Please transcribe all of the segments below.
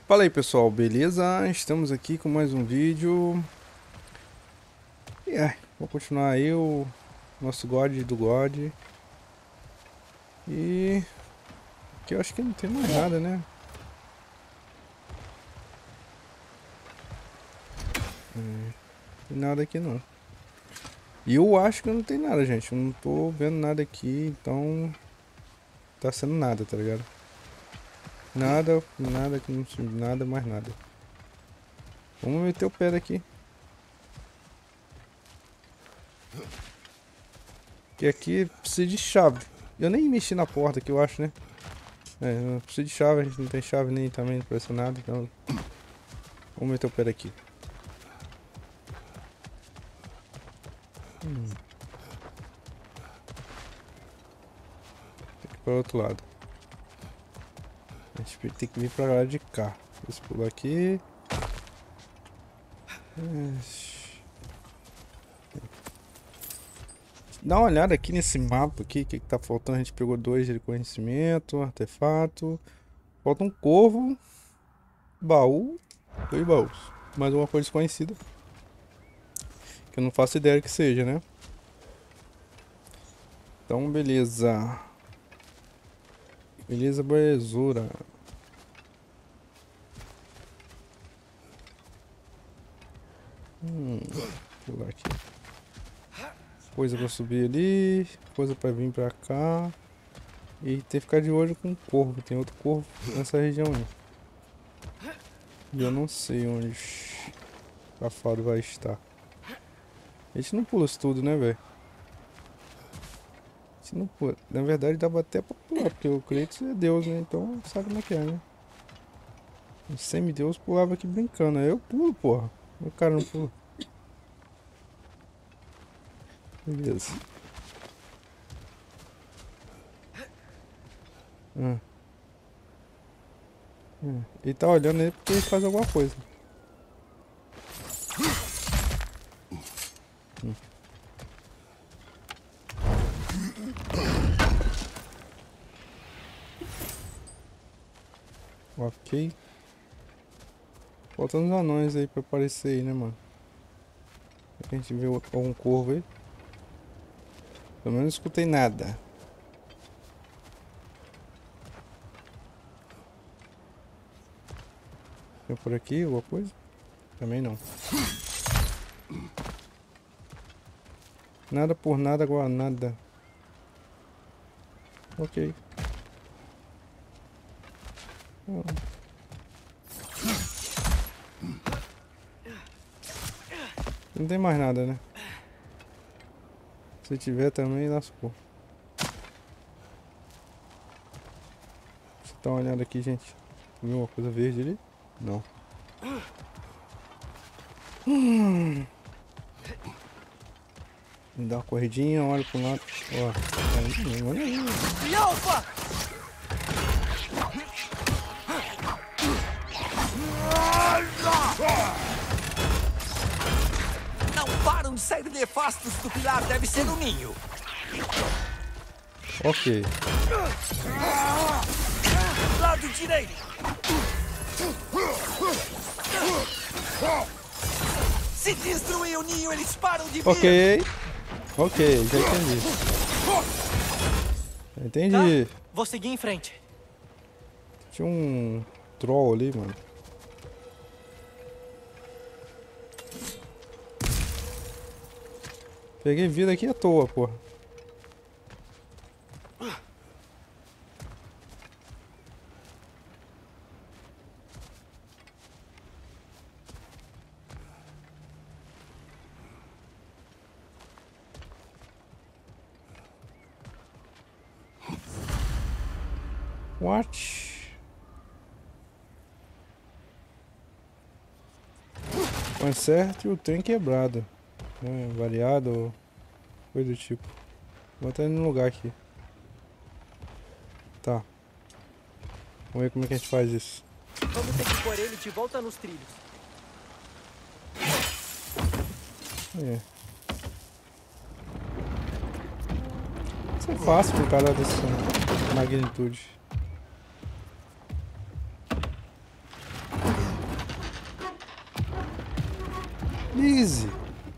Fala aí pessoal, beleza? Estamos aqui com mais um vídeo. Vou continuar aí o nosso God do God. E aqui eu acho que não tem mais nada, né? Não tem nada aqui não. E eu acho que não tem nada, gente. Eu não tô vendo nada aqui, então tá sendo nada, tá ligado? Nada, nada, que não nada, mais nada. Vamos meter o pé daqui. Que aqui precisa de chave. Eu nem mexi na porta aqui, eu acho, né? Não precisa de chave, a gente não tem chave nem também pressionado, então vamos meter o pé daqui. Tem que ir para o outro lado. A gente tem que vir para lá de cá. Vamos pular aqui. Dá uma olhada aqui nesse mapa aqui, o que tá faltando? A gente pegou 2 de conhecimento, artefato. Falta um corvo, baú, 2 baús. Mais uma coisa desconhecida. Que eu não faço ideia que seja, né? Então, beleza. Beleza, belezura. Pular aqui. Coisa pra subir ali, coisa pra vir pra cá. E tem que ficar de olho com o corvo. Tem outro corvo nessa região aí. E eu não sei onde o safado vai estar. A gente não pula isso tudo, né, velho? A gente não pula. Na verdade, dava até pra pular, porque o Kratos é Deus, né? Então sabe como é que é, né? O semideus pulava aqui brincando. Aí eu pulo, porra. O cara não pula. Beleza. Ele tá olhando aí porque ele faz alguma coisa. Ok. Faltando os anões aí pra aparecer aí, né, mano? A gente vê algum corvo aí. Pelo menos não escutei nada. Tem por aqui alguma coisa? Também não. Nada por nada, agora nada. Ok. Não tem mais nada, né? Se tiver também, lascou. Deixa eu dar uma olhada aqui, gente. Viu uma coisa verde ali? Não. Dá uma corridinha, olha pro lado. Ó. Olha aí. Não param de sair nefastos do pilar, deve ser o ninho. Ok. Lado direito. Se destruir o ninho, eles param de vir. Ok. Ok, já entendi. Já entendi. Tá, vou seguir em frente. Tinha um troll ali, mano. Peguei vida aqui à toa, porra. What? Conserte o trem quebrado. Variado, coisa do tipo. Vou até no lugar aqui. Tá. Vamos ver como é que a gente faz isso. Vamos ter que pôr ele de volta nos trilhos. Isso é fácil pro cara dessa magnitude. Easy.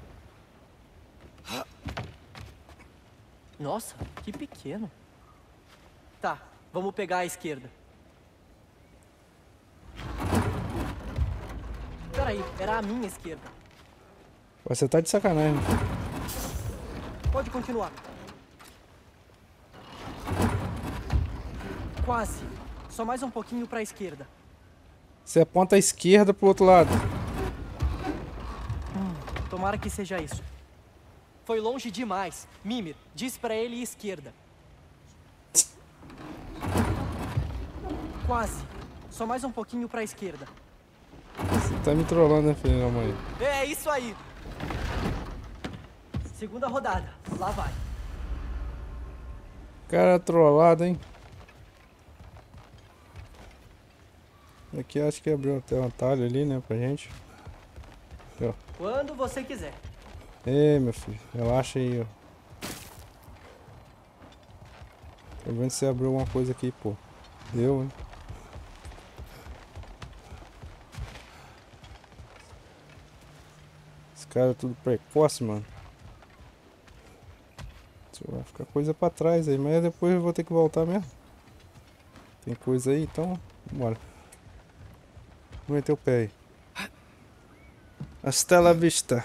Nossa, que pequeno. Tá, vamos pegar a esquerda. Peraí, era a minha esquerda. Você tá de sacanagem. Pode continuar. Quase. Só mais um pouquinho pra esquerda. Você aponta a esquerda pro outro lado. Tomara que seja isso. Foi longe demais. Mimir, diz pra ele esquerda. Quase. Só mais um pouquinho pra esquerda. Você tá me trollando, né, filho da mãe? É isso aí. Segunda rodada. Lá vai. Cara trollado, hein? Aqui acho que abriu até um atalho ali, né, pra gente. Aqui, ó. Quando você quiser. Ei, meu filho, relaxa aí, ó. Tô vendo se você abriu alguma coisa aqui, pô. Deu, hein? Esse cara é tudo precoce, mano. Isso vai ficar coisa pra trás aí, mas depois eu vou ter que voltar mesmo. Tem coisa aí, então vambora. Vou meter o pé aí. Hasta la vista.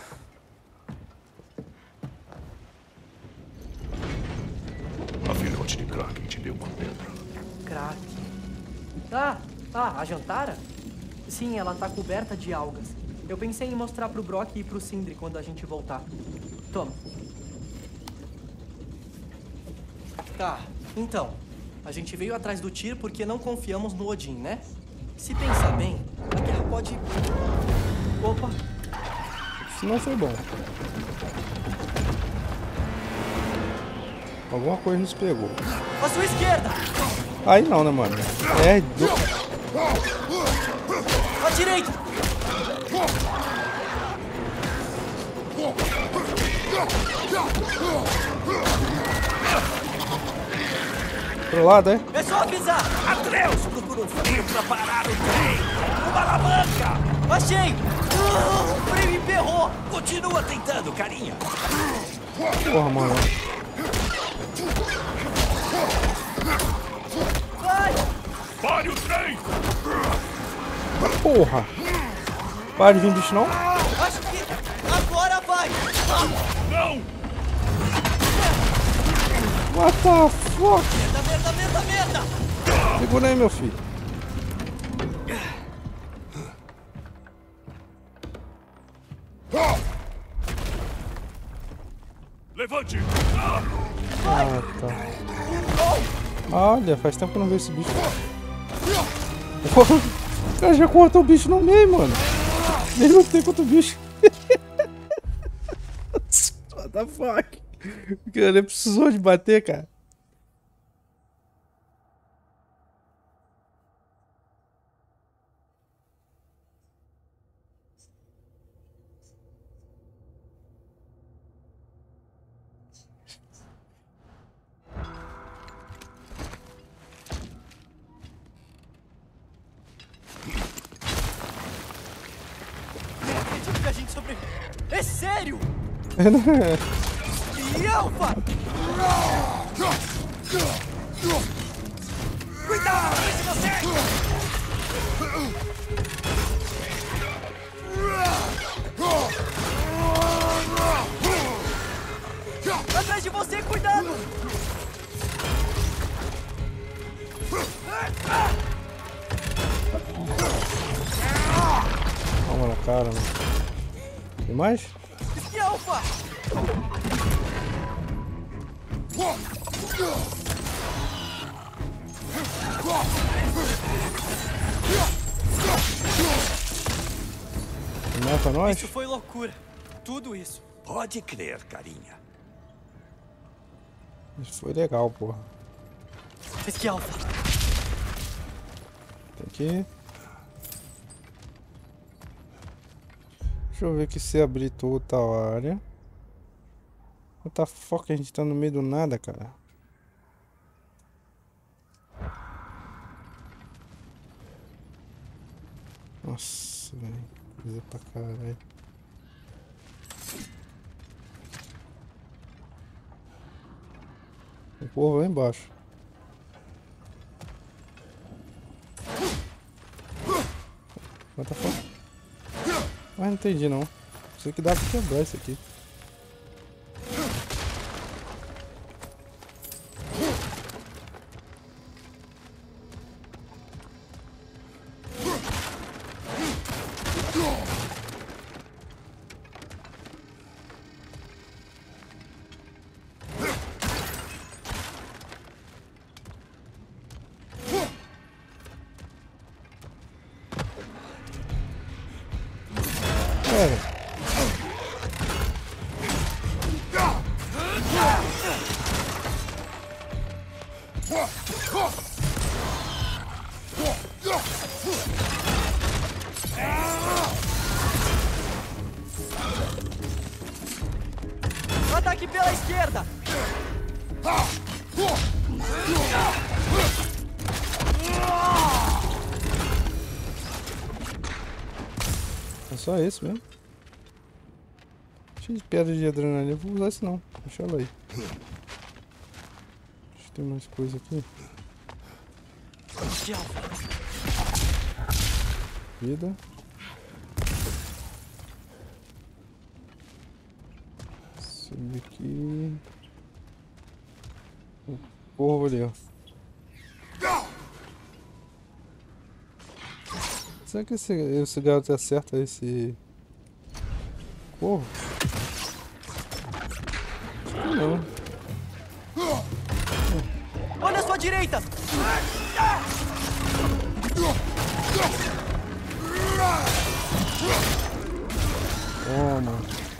A filhote de Kraken te deu uma pedra. Crack. A Jantara? Sim, ela tá coberta de algas. Eu pensei em mostrar pro Brock e pro Sindri quando a gente voltar. Toma. Tá, então. A gente veio atrás do Tyr porque não confiamos no Odin, né? Se pensar bem, a guerra pode... Opa! Isso não foi bom. Alguma coisa nos pegou. À sua esquerda! Aí não, né, mano? É do... À direita! Pro lado, é? É só avisar! Atreus procura um frio pra parar o trem. Uma alavanca! Achei! O freio emperrou! Continua tentando, carinha. Porra, mano. Vai! Pare o trem! Porra! Para de vir bicho não? Acho que agora vai! Não! What the fuck? Merda! Segura aí, meu filho. Levante! Ah, tá. Olha, faz tempo que eu não vejo esse bicho. O cara já cortou o bicho no meio, mano. Nem lutei contra o bicho. What the fuck? O cara nem precisou de bater, cara. Não acredito que a gente sobreviveu! É sério! E Alpha! Cuidado atrás de você! Atrás de você, cuidado! Toma na cara, mano. Tem mais? E Alpha! Tem mais pra nós? Isso foi loucura. Tudo isso. Pode crer, carinha. Isso foi legal, porra. Esqui Alpha. Tem que... Deixa eu ver aqui se habilitou outra área. What the fuck, a gente tá no meio do nada, cara. Nossa, velho. Coisa pra caralho. corvo lá embaixo. What the fuck? Mas não entendi não. Isso aqui dá pra quebrar isso aqui. Pera. Ataque pela esquerda! É só esse mesmo. Cheio de pedra de adrenalina. Eu vou usar isso não. Deixa ela aí. Deixa eu ter mais coisa aqui. Vida. Subir aqui. O corvo ali, ó. Será que esse garoto acerta esse corvo? Acho que não. Olha a sua direita! Toma.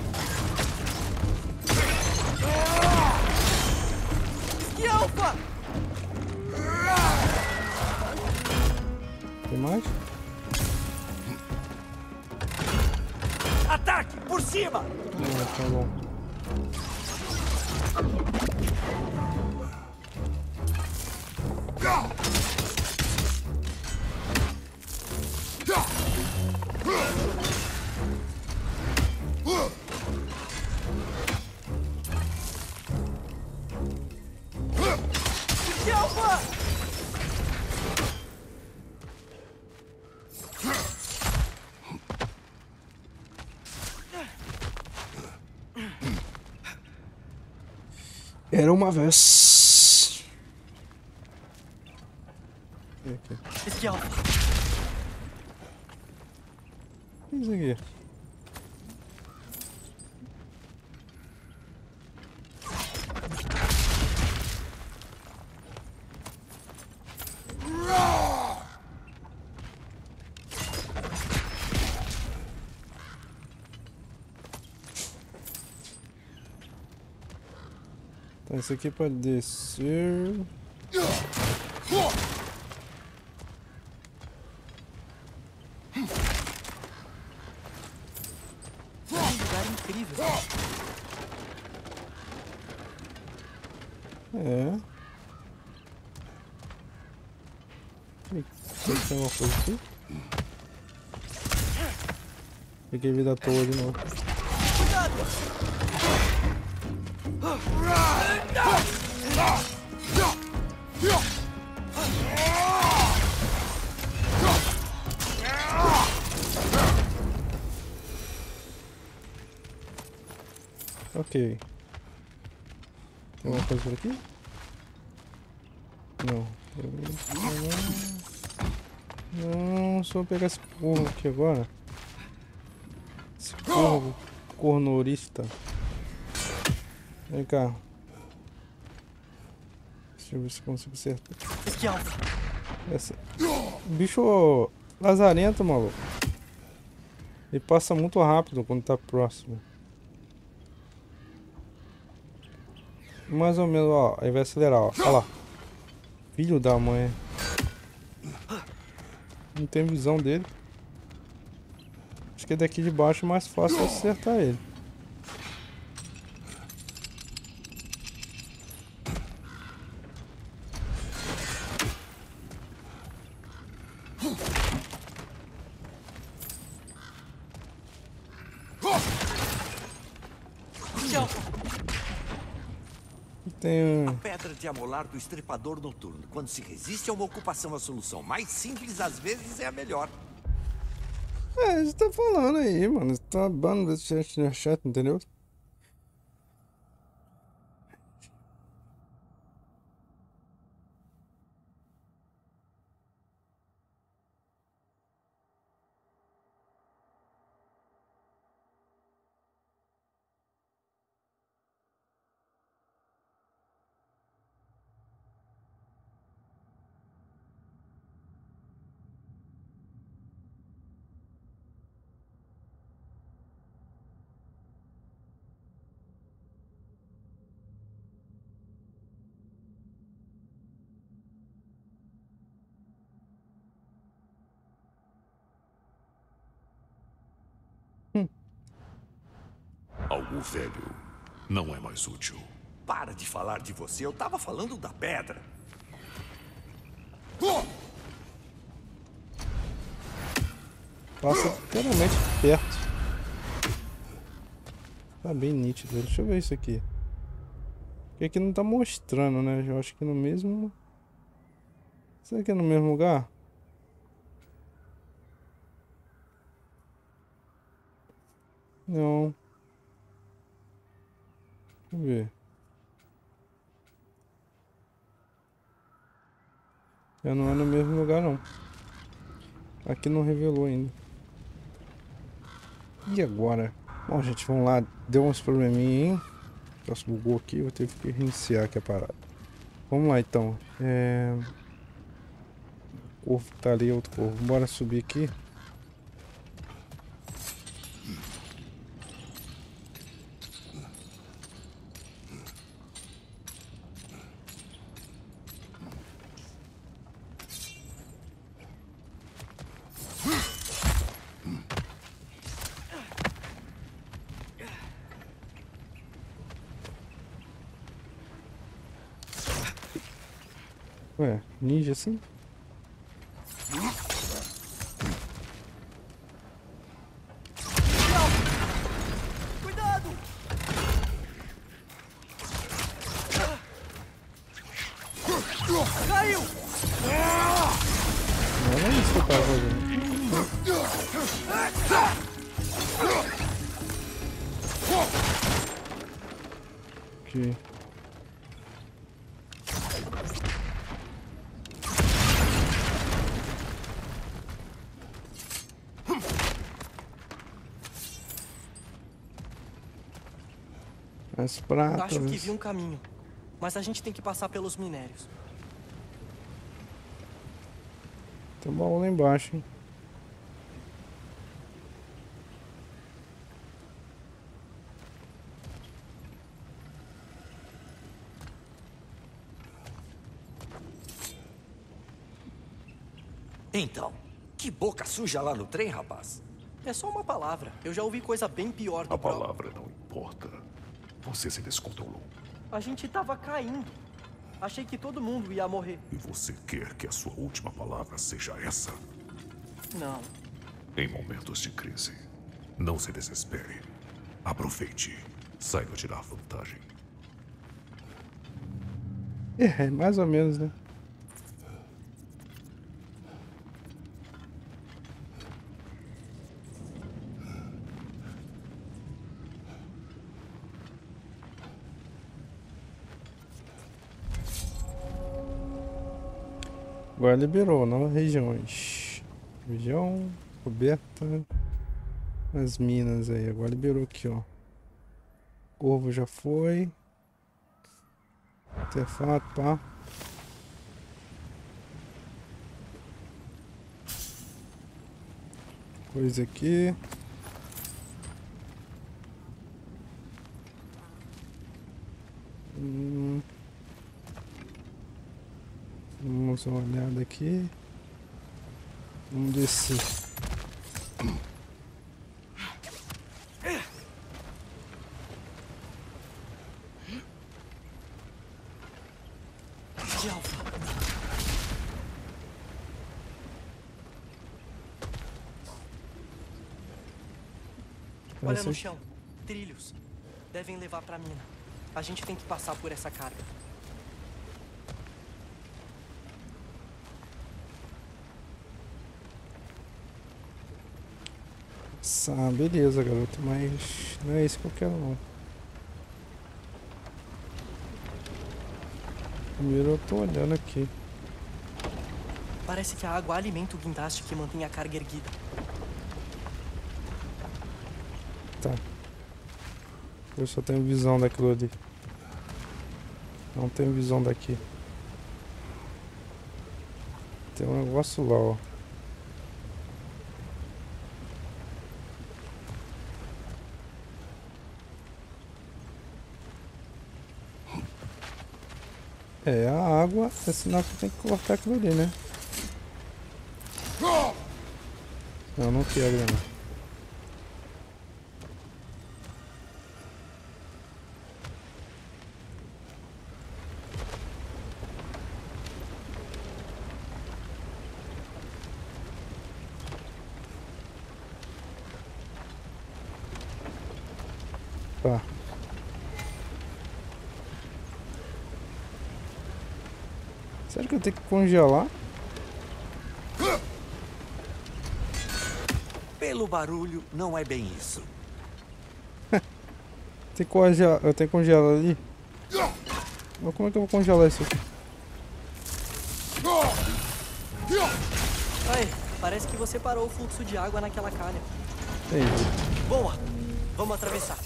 Que alfa! Tem mais? Ataque! Por cima! Ah, tá bom. Que alfa! Era uma vez. E aqui. Que alfa! O que é isso aqui? Tá, isso aqui pode descer. Que lugar incrível! É. Ih, tem alguma coisa aqui? Peguei vida à toa de novo. Ok. Tem alguma coisa por aqui? Não. Não, só vou pegar esse corvo aqui agora. Esse corvo cornorista. Vem cá. Deixa eu ver se consigo acertar. Que alfa! Essa. Bicho lazarento, maluco. Ele passa muito rápido quando tá próximo. Mais ou menos, ó. Aí vai acelerar, ó. Olha lá. Filho da mãe. Não tem visão dele. Acho que é daqui de baixo é mais fácil acertar ele. tem... A pedra de amolar do estripador noturno. Quando se resiste a uma ocupação, a solução mais simples às vezes é a melhor. É, você tá falando aí, mano. Você tá babando desse chat, entendeu? Algo velho não é mais útil. Para de falar de você, eu tava falando da pedra. Passa literalmente perto. Tá bem nítido. Deixa eu ver isso aqui. Porque aqui não tá mostrando, né? Eu acho que no mesmo... Será que é no mesmo lugar? Não. Deixa eu ver. Já não é no mesmo lugar, não. Aqui não revelou ainda. E agora? Bom, gente, vamos lá. Deu uns probleminha, hein? O troço bugou aqui, eu tive que reiniciar aqui a parada. Vamos lá, então. O corvo tá ali, outro corvo. Bora subir aqui. Ué, ninja assim? Cuidado! Caiu! Não era isso que eu tava fazendo. Aqui. As pratas. Acho que vi um caminho, mas a gente tem que passar pelos minérios. Tem um baú lá embaixo, hein? Então, que boca suja lá no trem, rapaz. É só uma palavra. Eu já ouvi coisa bem pior do A Brock. palavra não importa. Você se descontrolou. A gente tava caindo. Achei que todo mundo ia morrer. E você quer que a sua última palavra seja essa? Não. Em momentos de crise, não se desespere. Aproveite. Saiba tirar vantagem. É, mais ou menos, né? Agora liberou novas regiões. Região coberta. As minas aí. Agora liberou aqui, ó. Corvo já foi. Artefato, pá. Coisa aqui. Vamos dar uma olhada aqui. Vamos descer. De alfa. Olha Parece- no chão. Trilhos. Devem levar pra mina. A gente tem que passar por essa carga. Ah, beleza, garoto, mas não é isso que eu quero não. Primeiro eu tô olhando aqui. Parece que a água alimenta o guindaste que mantém a carga erguida. Tá. Eu só tenho visão daquilo ali. Não tenho visão daqui. Tem um negócio lá, ó. É, a água é sinal que tem que cortar aquilo ali, né? Não, não quero, não. Tá. Será que eu tenho que congelar? Pelo barulho, não é bem isso. Tem que congelar, eu tenho que congelar ali? Mas como é que eu vou congelar isso aqui? Ai, parece que você parou o fluxo de água naquela calha. Entendi. Boa! Vamos atravessar.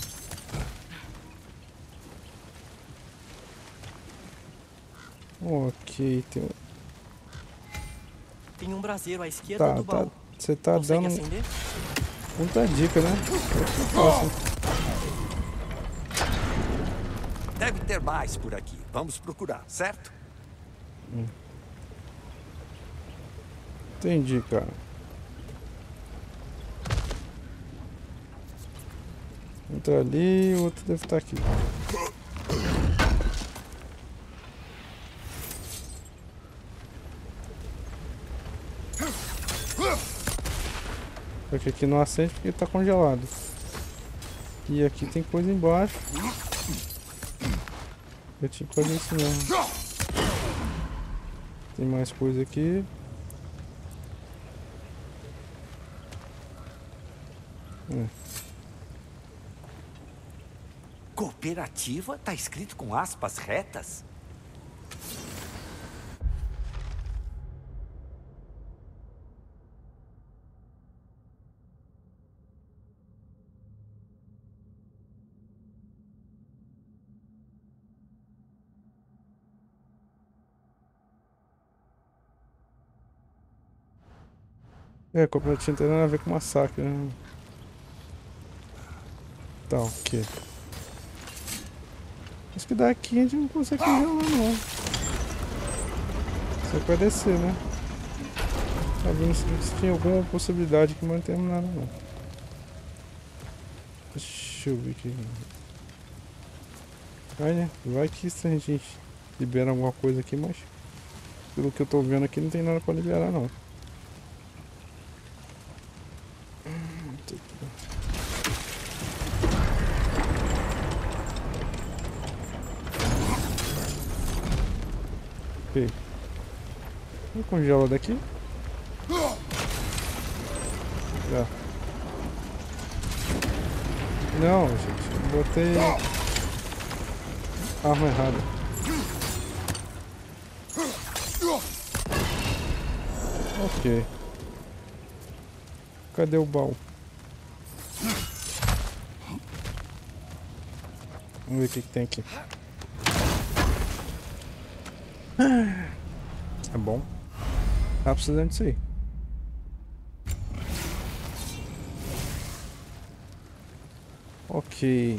Ok, tem... Tem um braseiro à esquerda Tá, do baú. tá. Você tá Consegue dando acender? muita dica, né? Eu faço. Deve ter mais por aqui. Vamos procurar, certo? Entendi, cara. Um tá ali, o outro deve estar aqui. Só que aqui não acende porque tá congelado. E aqui tem coisa embaixo. Eu tinha que fazer isso mesmo. Tem mais coisa aqui. Cooperativa? Tá escrito com aspas retas? É, cooperativa não tem nada a ver com massacre, né? Tá, ok. Acho que daqui a gente não consegue congelar, não. Só que vai descer, né? Tá vendo se tinha alguma possibilidade que não temos nada, não. Deixa eu ver aqui. Olha, vai que se a gente libera alguma coisa aqui, mas pelo que eu tô vendo aqui não tem nada pra liberar, não. Ok. Vou congelar daqui. Já. Não, gente. Eu botei a arma errada. Ok. Cadê o baú? Vamos ver o que tem aqui. É bom. Tá precisando disso aí. Ok.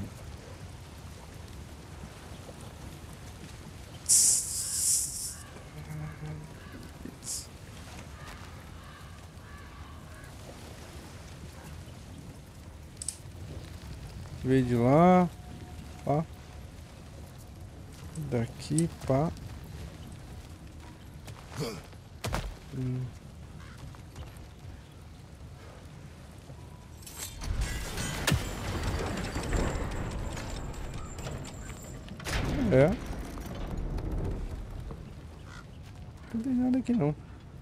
Veio de lá. Pá. Daqui, pá. É. Não tem nada aqui não.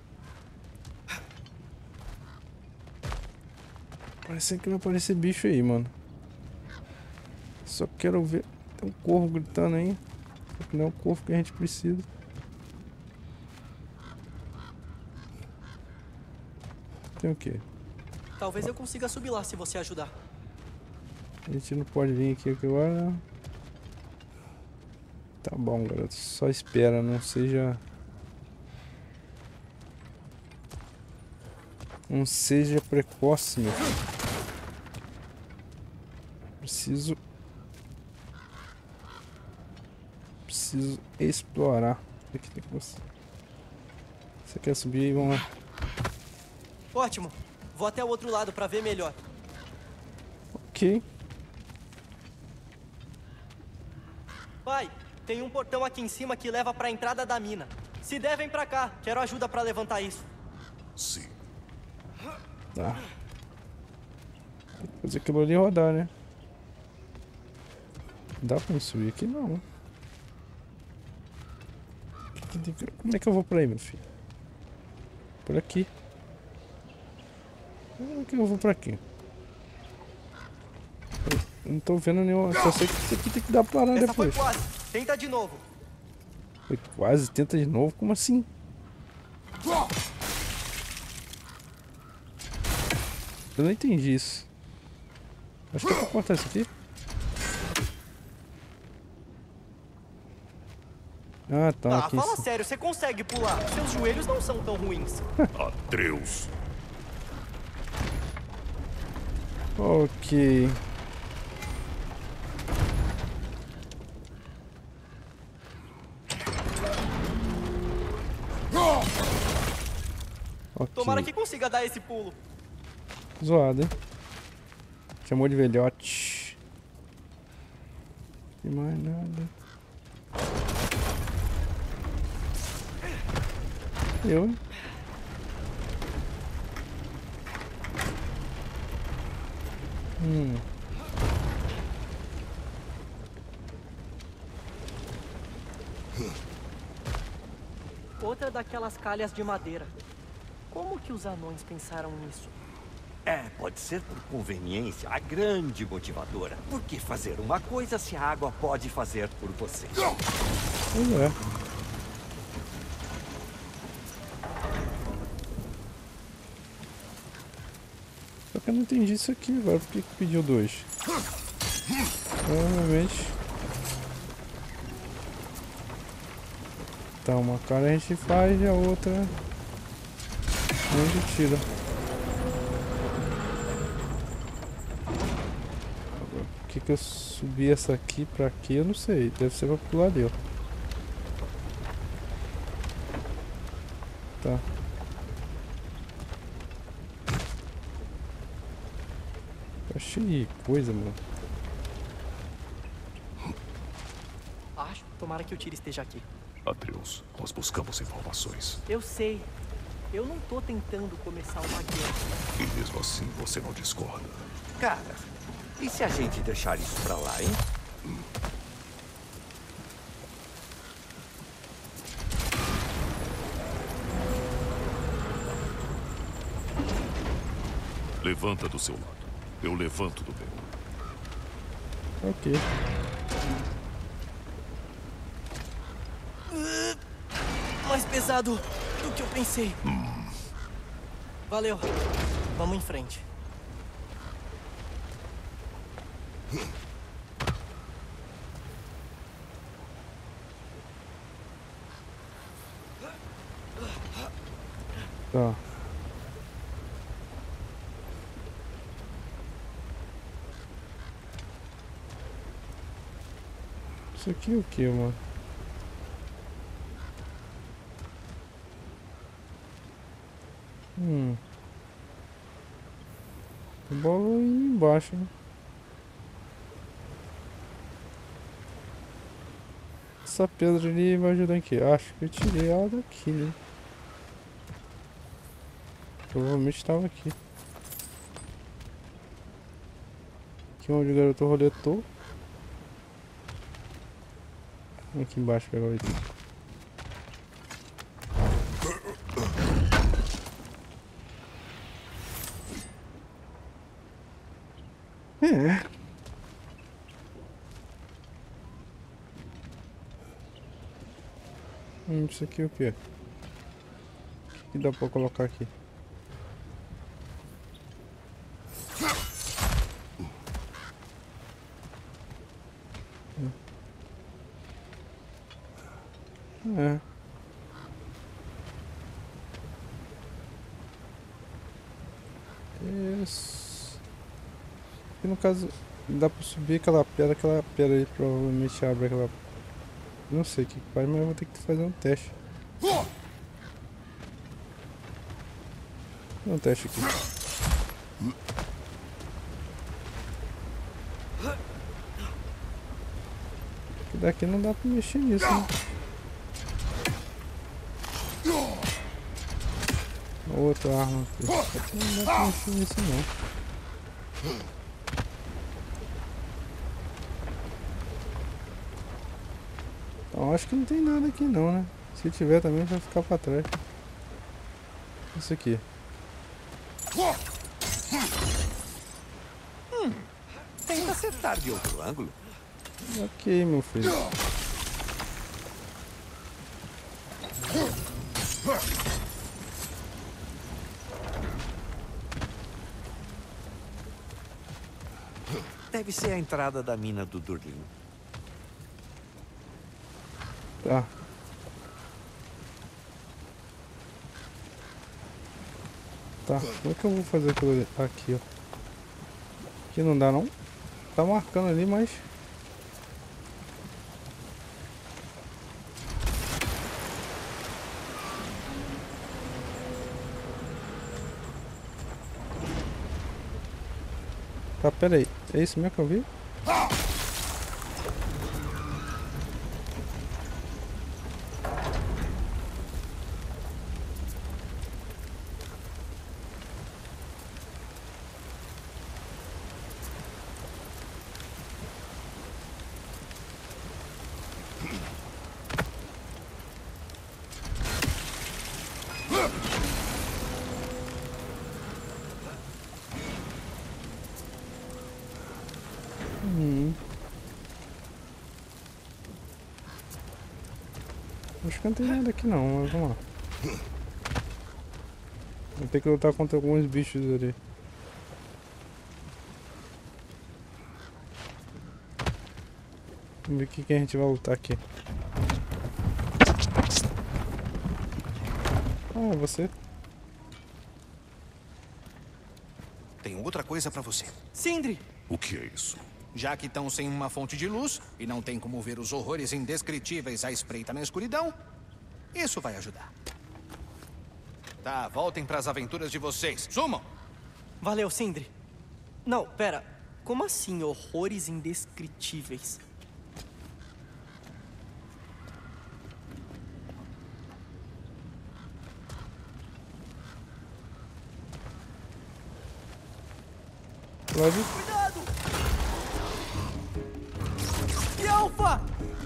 Parece que vai aparecer bicho aí, mano. Só quero ver. Tem um corvo gritando aí. Só que não é o corvo que a gente precisa. Tem o quê? Talvez eu consiga subir lá se você ajudar. A gente não pode vir aqui agora. Tá bom, garoto. Só espera, não seja... Não seja precoce, meu filho. Preciso explorar. Aqui tem que você. Você quer subir aí? Vamos lá. Ótimo. Vou até o outro lado pra ver melhor. Ok. Pai, tem um portão aqui em cima que leva pra entrada da mina. Se der, vem pra cá. Quero ajuda pra levantar isso. Sim. Tá. Tem que fazer aquilo ali rodar, né? Dá pra me subir aqui? Não. Como é que eu vou pra aí, meu filho? Por aqui. Como é que eu vou pra aqui? Eu não tô vendo nenhum. Só sei que isso aqui tem que dar parada Essa depois. foi quase. Tenta de novo. Foi quase, tenta de novo? Como assim? Eu não entendi isso. Acho que é pra cortar isso aqui. Ah, tá. Ah, Aqui fala sério, você consegue pular. Seus joelhos não são tão ruins. Atreus. Ok. Ok. Tomara que consiga dar esse pulo. Zoado, hein? Chamou de velhote. E mais nada. Eu, hein? Outra daquelas calhas de madeira. Como que os anões pensaram nisso? É, pode ser por conveniência a grande motivadora. Por que fazer uma coisa se a água pode fazer por você? Pois é. Só que eu não entendi isso aqui agora. Por que pediu dois? Provavelmente. Tá, uma cara a gente faz e a outra a gente tira. Agora, por que eu subi essa aqui pra aqui? Eu não sei. Deve ser pra pular ali, ó. Tá. Tá cheio de coisa, mano. Acho. Tomara que o Tyr esteja aqui. Atreus, nós buscamos informações. Eu sei. Eu não tô tentando começar uma guerra. E mesmo assim você não discorda. Cara, e se a gente deixar isso pra lá, hein? Levanta do seu lado. Eu levanto do meu. Ok. Mais pesado do que eu pensei. Valeu. Vamos em frente. Tá. Isso aqui é o que, mano? Tem bola aí embaixo, né? Essa pedra ali vai ajudar em quê? Acho que eu tirei ela daqui, né? Provavelmente estava aqui. Aqui onde o garoto roletou. Vamos aqui embaixo pegar o item. É. Isso aqui é o que? O que dá pra colocar aqui? É. Isso. E no caso, dá pra subir aquela pedra aí provavelmente abre aquela... Não sei o que faz, mas eu vou ter que fazer um teste. Um teste aqui. Daqui não dá pra mexer nisso, né? Outra arma aqui. Daqui não dá pra mexer nisso não. Então acho que não tem nada aqui não, né? Se tiver também vai ficar pra trás. Isso aqui. Tenta acertar de outro ângulo. Ok, meu filho. Deve ser a entrada da mina do Durlin. Tá. Tá, como é que eu vou fazer aquilo ali? Aqui, ó. Aqui não dá não? Tá marcando ali, mas... Tá, pera aí. É isso mesmo que eu vi? Acho que não tem nada aqui não, mas vamos lá. Vou ter que lutar contra alguns bichos ali. Vamos ver o que a gente vai lutar aqui. Ah, é você? Tem outra coisa pra você. Sindri! O que é isso? Já que estão sem uma fonte de luz e não tem como ver os horrores indescritíveis à espreita na escuridão, isso vai ajudar. Tá, voltem pras aventuras de vocês. Sumam! Valeu, Sindri. Não, pera. Como assim horrores indescritíveis? Pode? Cuidado! E Alfa!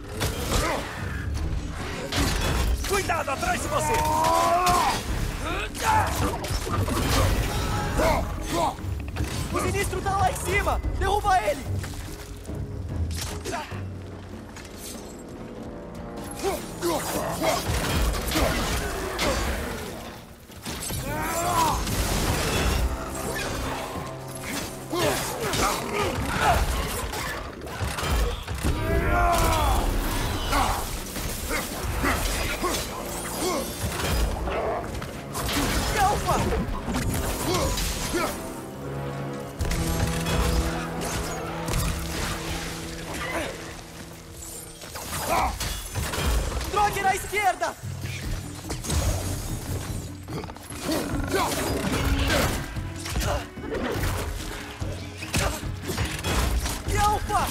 Cuidado atrás de você! O sinistro tá lá em cima! Derruba ele! Drogue na esquerda! E Alfa!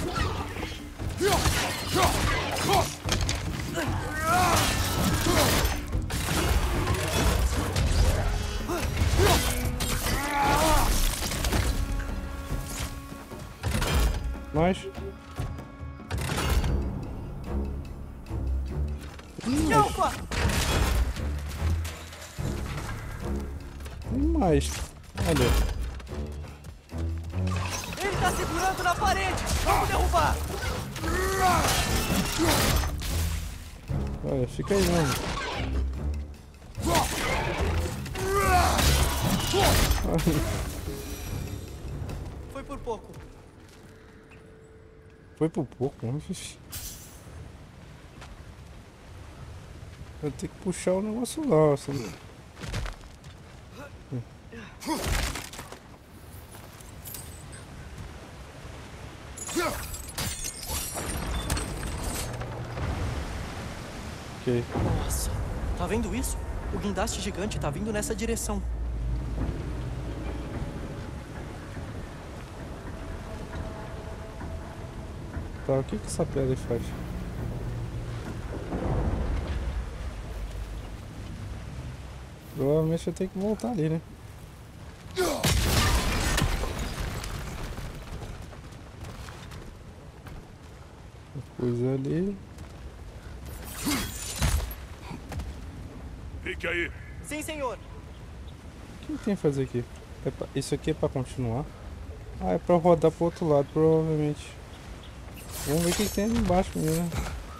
Mais? Ufa! Tem mais. Olha. Ele tá segurando na parede! Vamos derrubar! Olha, fica aí mesmo. Foi por pouco. Foi por pouco, né? Eu tenho que puxar o negócio lá, assim. Ok. Nossa, tá vendo isso? O guindaste gigante tá vindo nessa direção. Tá, o que que essa pedra faz? Provavelmente eu tenho que voltar ali, né? Coisa ali. Fique aí. Sim, senhor. O que tem que fazer aqui? Isso aqui é pra continuar? Ah, é pra rodar pro outro lado, provavelmente. Vamos ver o que tem ali embaixo mesmo, né?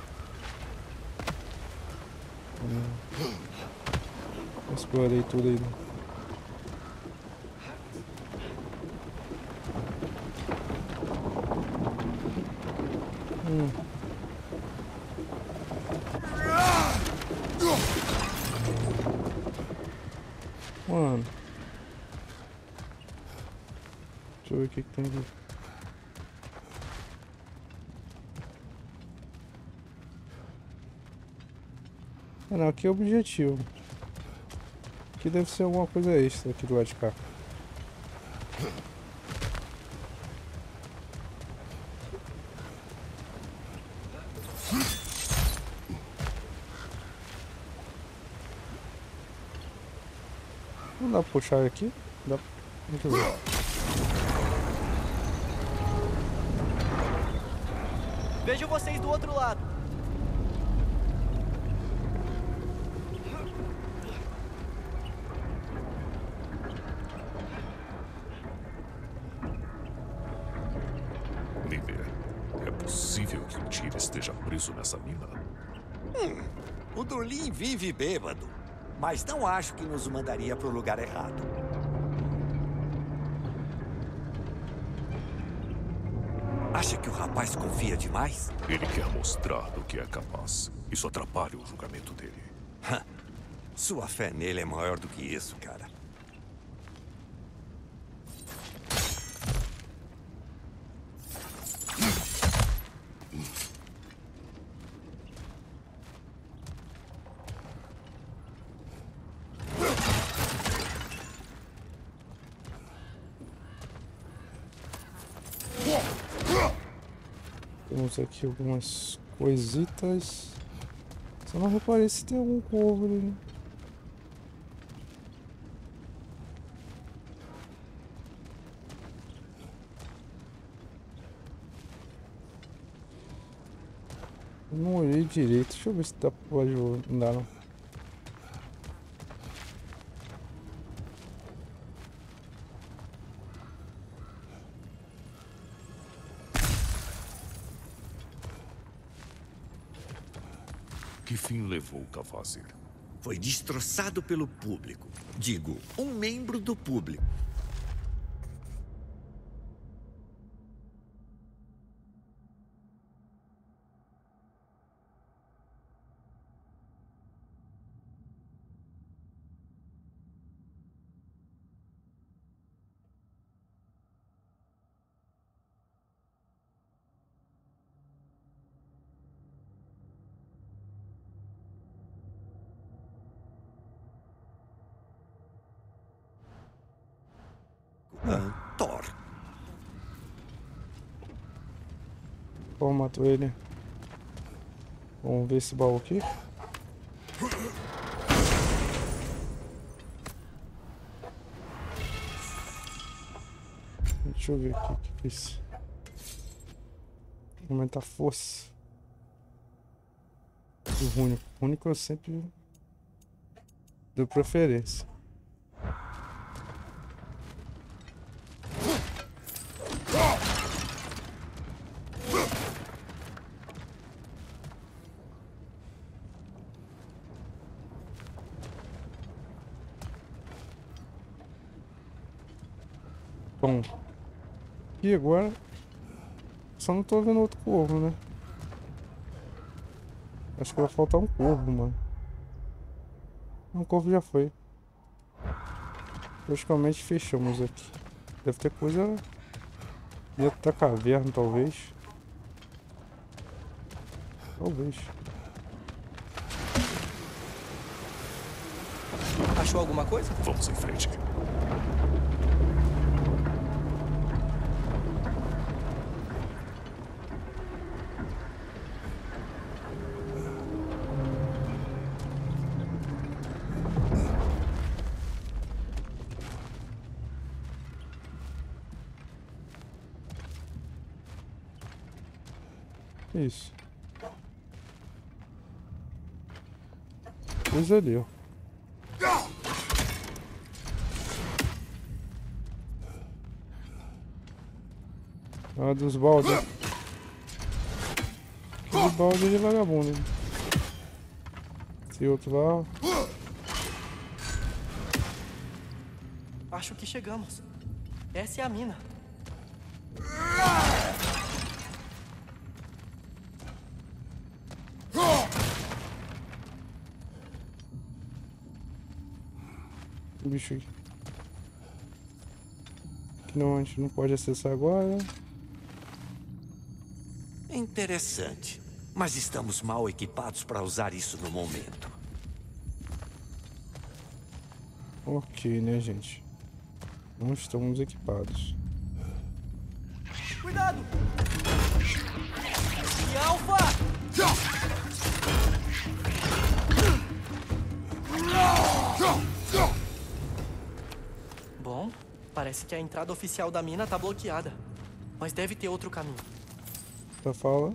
Explorei tudo aí. Mano. Deixa eu ver o que tem aqui. Ah, não, aqui é o objetivo. Aqui deve ser alguma coisa extra aqui do lado de cá. Não dá pra puxar aqui? Dá. Deixa eu ver. Vejo vocês do outro lado. Niver, é possível que o Tyr esteja preso nessa mina? O Durlin vive bêbado, mas não acho que nos mandaria pro lugar errado. Acha que o rapaz confia demais? Ele quer mostrar do que é capaz. Isso atrapalha o julgamento dele. Sua fé nele é maior do que isso, cara. Temos aqui algumas coisitas. Só não reparei se tem algum corvo ali, né? Eu não olhei direito. Deixa eu ver se dá pra andar, não. Que fim levou Kvasir? Foi destroçado pelo público. Digo, um membro do público. Thor. Pô, matou ele. Vamos ver esse baú aqui. Deixa eu ver aqui o que é isso. Aumentar a força. O Rúnico. O Rúnico eu sempre dou preferência. Bom, e agora só não tô vendo outro corvo, né? Acho que vai faltar um corvo, mano. Um corvo já foi. Praticamente fechamos aqui. Deve ter coisa dentro da caverna, talvez. Talvez. Achou alguma coisa? Vamos em frente. Isso. Coisa ali, ó. Ah, dos baldes. Aquele balde de vagabundo. Esse outro lá. Acho que chegamos. Essa é a mina. O bicho aqui. Que não, a gente não pode acessar agora. Interessante. Mas estamos mal equipados para usar isso no momento. Ok, né, gente? Não estamos equipados. Cuidado! E Alfa! Bom, parece que a entrada oficial da mina tá bloqueada. Mas deve ter outro caminho. Tá fala.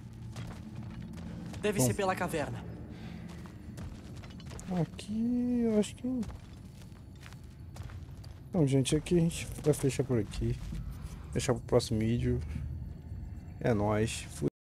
Deve Bom. ser pela caverna. Aqui, eu acho que... Então, gente, aqui a gente vai fechar por aqui. Deixar pro próximo vídeo. É nóis. Fui.